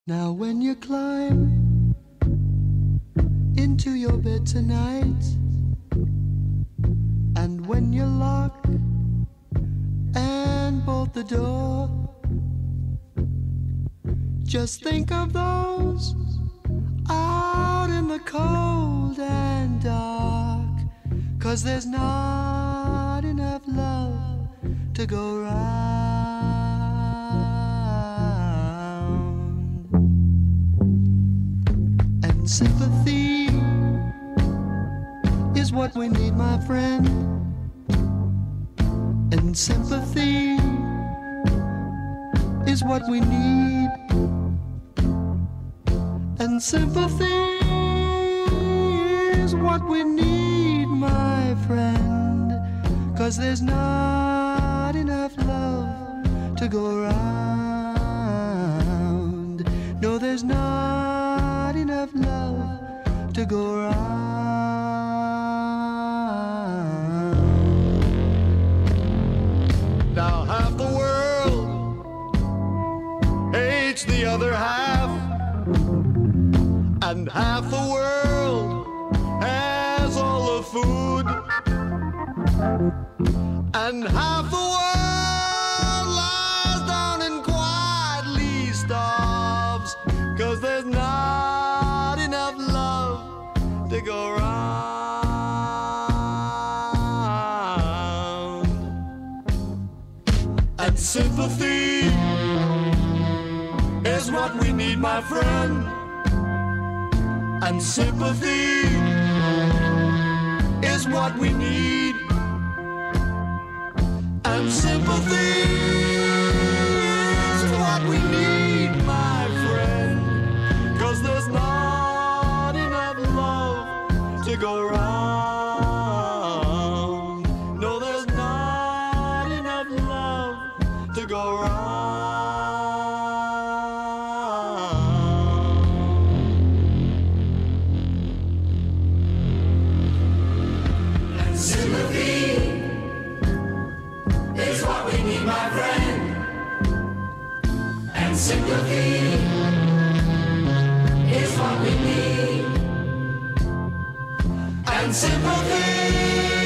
Now when you climb into your bed tonight, and when you lock and bolt the door, just think of those out in the cold and dark, 'cause there's not enough love to go round. And sympathy is what we need, my friend. And sympathy is what we need. And sympathy is what we need, my friend, 'cause there's not enough love to go round. No, there's not enough love to go round. Now half the world hates the other half, and half the world has all the food, and half the world lies down and quietly starves, 'cause there's not enough love to go round. And sympathy is what we need, my friend. And sympathy is what we need. And sympathy is what we need, my friend, 'cause there's not enough love to go round. No, there's not enough love to go round. Sympathy is what we need, my friend. And sympathy is what we need. And sympathy